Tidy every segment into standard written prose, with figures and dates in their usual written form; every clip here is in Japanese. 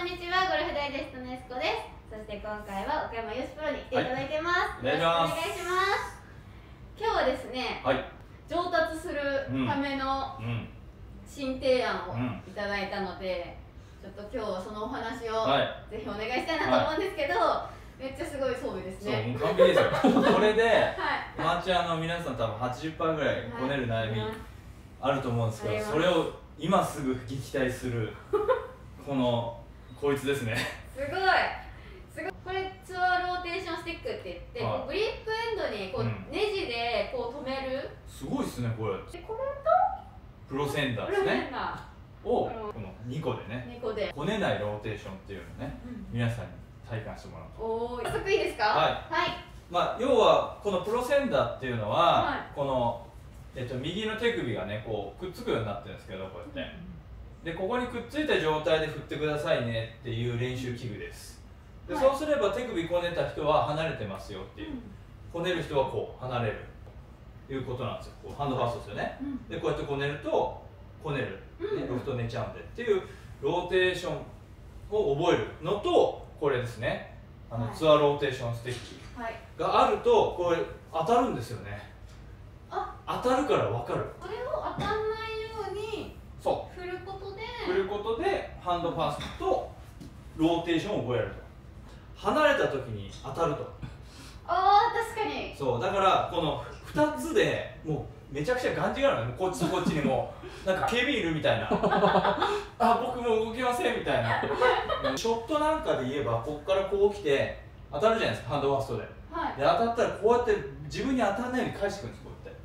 んにちは、ゴルフダイジェストのエスコです。そして今回は岡山よしプロに来ていただいてます。 はい、お願いします。 今日はですね、 はい、 上達するための新提案をいただいたので、ちょっと今日はそのお話をぜひお願いしたいなと思うんですけど、めっちゃすごい装備ですね。 そう、完璧ですよ。これで、アマチュアの皆さん多分 80% ぐらいこねる悩みあると思うんですけど、それを今すぐ撃退するこいつですね。 すごい。これツアーローテーションスティックって言って、グリップエンドにこうネジでこう止める。 すごいですねこれ。でこれとプロセンダーですね。をこの2個でね、こねないローテーションっていうのをね、皆さんに体感してもらうと。 おお、早速いいですか？ はい。まあ要はこのプロセンダーっていうのは、この右の手首がねこうくっつくようになってるんですけど、こうやって。でここにくっついた状態で振ってくださいねっていう練習器具です。でそうすれば手首こねた人は離れてますよっていう、こねる人はこう離れるということなんですよ。こうハンドファーストですよね。でこうやってこねるとこねる、ロフト寝ちゃうんでっていうローテーションを覚えるのと、これですね、ツアーローテーションステッキがあるとこれ当たるんですよね。当たるから分かる。 これを当たらないように振ることでハンドファーストとローテーションを覚えると、離れた時に当たると。 ああ、確かに。 そうだからこの2つでもうめちゃくちゃがんじがらめ、こっちとこっちにもなんか警備いるみたいなあ、僕も動きませんみたいなショットなんかで言えばこっからこう来て当たるじゃないですか、ハンドファーストで。で当たったらこうやって自分に当たらないように返してくるんです、こうやって。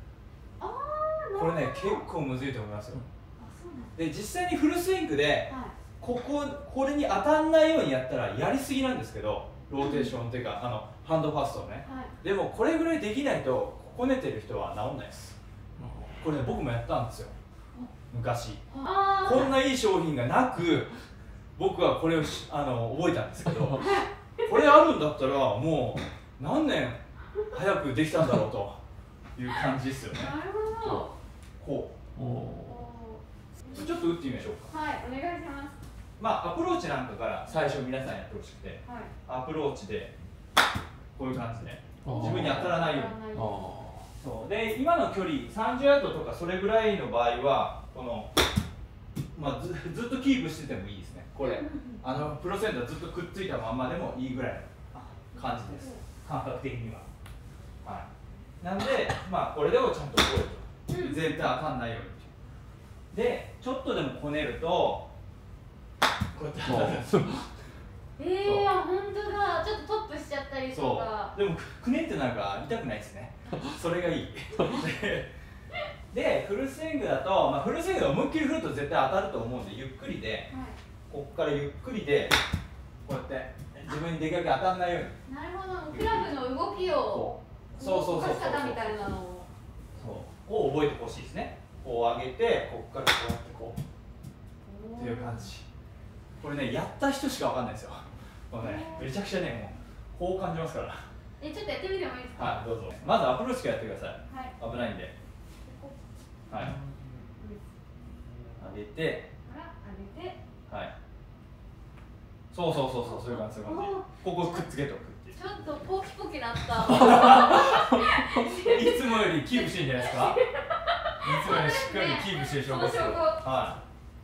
これね結構むずいと思いますよ。で実際にフルスイングでこれに当たらないようにやったらやりすぎなんですけど、ローテーションっていうかハンドファーストをね、でもこれぐらいできないとこねてる人は治んないです。これね僕もやったんですよ昔。こんないい商品がなく僕はこれを覚えたんですけどこれあるんだったらもう何年早くできたんだろうという感じですよね。 なるほど。 こうちょっと打ってみましょうか。 はい、お願いします。 まあアプローチなんかから最初皆さんやってほしくて、アプローチでこういう感じで自分に当たらないように。そうで今の距離30ヤードとかそれぐらいの場合はこの、ずっとキープしててもいいですね。これプロセンターずっとくっついたまんまでもいいぐらいの感じです、感覚的には。なんでこれでもちゃんと覚えると、絶対当たんないように。でちょっとでもこねるとこうやって当たるんですよ。 本当だ。ちょっとトップしちゃったりとか。 でもくねってなんか痛くないですね。それがいいでフルスイングだと、フルスイングで思いっきり振ると絶対当たると思うんで、ゆっくりで、ここからゆっくりでこうやって自分にできるだけ当たらないように。 なるほど。クラブの動きを動かし方みたいなのを覚えてほしいですね。こう上げてここからこうやってこうっていう感じ。これねやった人しかわかんないですよ。このねめちゃくちゃねもうこう感じますから。 ちょっとやってみてもいいですか？ はい、どうぞ。まずアプローチからやってください。危ないんで。はい。上げて。はい。そういう感じ、そういう感じ。ここくっつけとくっていう。 ちょっとポキポキなった。 いつもよりキープしてるんじゃないですか？いつもよりしっかりキープしてる証拠ですよ。はい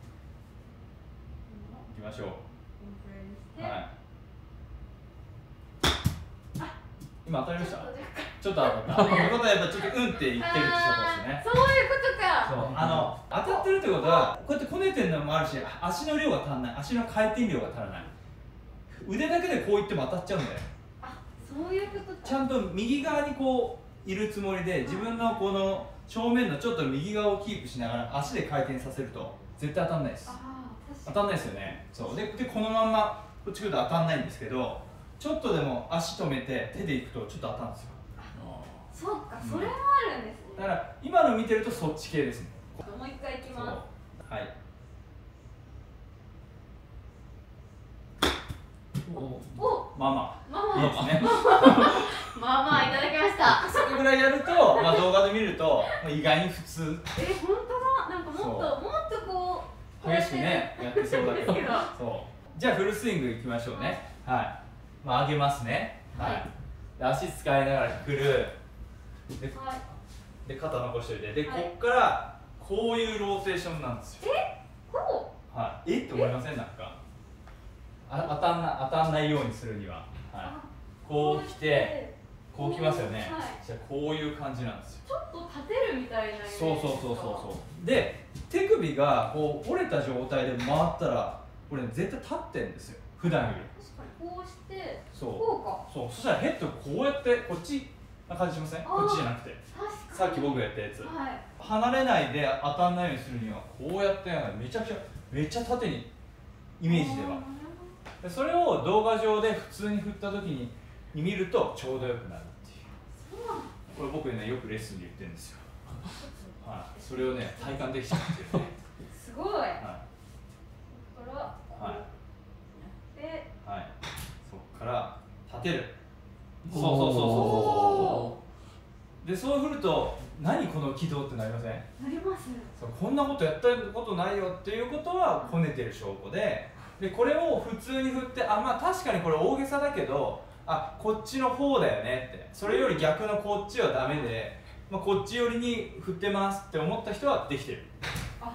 。行きましょう。はい。今当たりました？ちょっと当たった。ということはやっぱちょっとうんって言ってるって証拠ですね。 そういうことか。 そう当たってるってことはこうやってこねてるのもあるし、足の量が足んない、足の回転量が足らない。腕だけでこういっても当たっちゃうんだよ。 そういうことか。 ちゃんと右側にこういるつもりで自分のこの正面のちょっと右側をキープしながら足で回転させると絶対当たんないです。当たんないですよね。そうでこのまんまこっち来ると当たんないんですけど、ちょっとでも足止めて手でいくとちょっと当たるんですよ。 そうか、それもあるんですね。 だから今の見てるとそっち系ですね。 もう一回いきます。 はい。まあいいですね。 まあまあいただきました。 それぐらいやると、動画で見ると意外に普通。 本当だ。なんかもっとこう激しくねやってそうだけど。そうじゃあフルスイングいきましょうね。はい。まあ上げますね。はい。で足使いながら振る。で肩残しといて、でこっからこういうローテーションなんですよ。 こう？はい。って思いません？なんか当たんないようにするには、はい。こう来てこう来ますよね。じゃあこういう感じなんですよ。 ちょっと立てるみたいなイメージですか？ そうで手首がこう折れた状態で回ったらこれ絶対立ってんですよ、普段より。 確かにこうしてこうか。そしたらヘッドこうやってこっちな感じしません？こっちじゃなくてさっき僕がやったやつ、離れないで当たんないようにするにはこうやってめちゃ縦にイメージでは。でそれを動画上で普通に振った時に見るとちょうどよくなるっていう。これ僕ねよくレッスンで言ってるんですよ。はい、それをね体感できちゃってるね。 すごい。はい。ここからはい。 で、 はい。そこから立てる。そうでそう振ると何この軌道ってなりません？ なります。 こんなことやったことないよっていうことはこねてる証拠で、これを普通に振ってまあ確かにこれ大げさだけどこっちの方だよねって、それより逆のこっちはダメで、まあ、こっち寄りに振ってますって思った人はできてる。はい。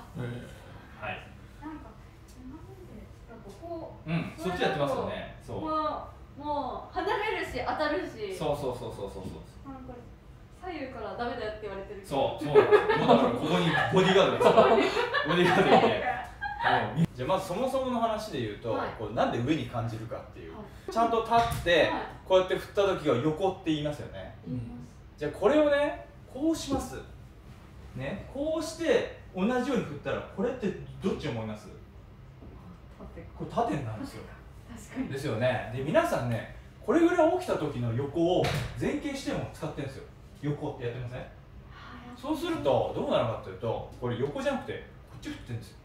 なんか今までこうそっちやってますよね。そう。 もう離れるし当たるし。 そう。 なんか左右からダメだよって言われてる。 そう。もうだからここにボディーガードですよ。ボディーガードいて。じゃあまずそもそもの話で言うと、これなんで上に感じるかっていう。ちゃんと立ってこうやって振った時は横って言いますよね。じゃあこれをねこうしますね。こうして同じように振ったらこれってどっち思います？これ縦になるんですよ。ですよね。で皆さんねこれぐらい起きた時の横を前傾しても使ってるんですよ。横ってやってません？そうするとどうなるかというと、これ横じゃなくてこっち振ってるんですよ。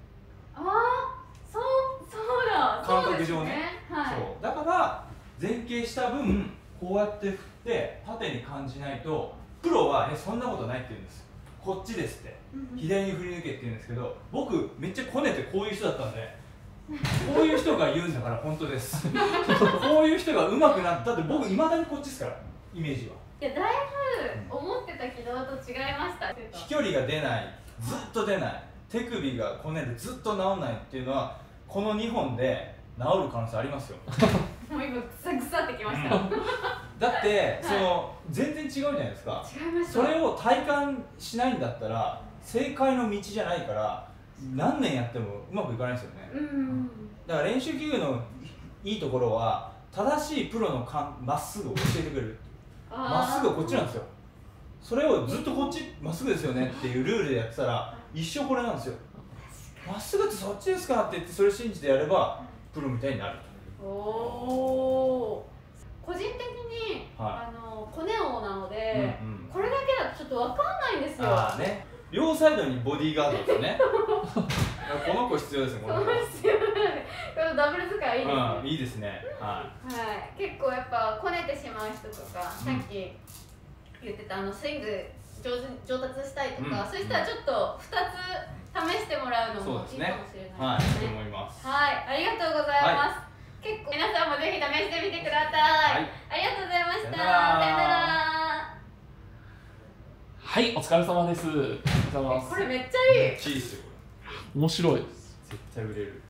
そうだ。 感覚上ね。そうだから前傾した分こうやって振って縦に感じないと、プロはそんなことないって言うんです。こっちですって左に振り抜けって言うんですけど、僕めっちゃこねてこういう人だったんで、こういう人が言うんだから本当です。こういう人が上手くなったって、僕いまだにこっちですからイメージは。 いやだいぶ思ってた軌道と違いました。 飛距離が出ない、ずっと出ない、手首がこねてずっと治らないっていうのはこの2本で治る可能性ありますよ。 もう今グサグサってきました。 だって全然違うじゃないですか。 違いました。 それを体感しないんだったら正解の道じゃないから、何年やってもうまくいかないですよね。だから練習器具のいいところは正しいプロのまっすぐを教えてくれる。まっすぐはこっちなんですよ。それをずっとこっちまっすぐですよねっていうルールでやってたら一生これなんですよ。まっすぐってそっちですかって言ってそれ信じてやればプロみたいになると。 個人的にコネ王なので、これだけだとちょっと分かんないんですよ。 両サイドにボディーガードですね。この子必要ですね。この子必要なんで、このダブル使いいいですね。 いいですね。 結構やっぱこねてしまう人とか、さっき言ってたスイング上達したいとか、そういう人はちょっと2つ試してもらうのもいいかもしれないですね。 と思います。 ありがとうございます。結構皆さんもぜひ試してみてください。ありがとうございました。さよなら。 はい、お疲れ様です。 これめっちゃいい。 チーズ。 面白い。 絶対売れる。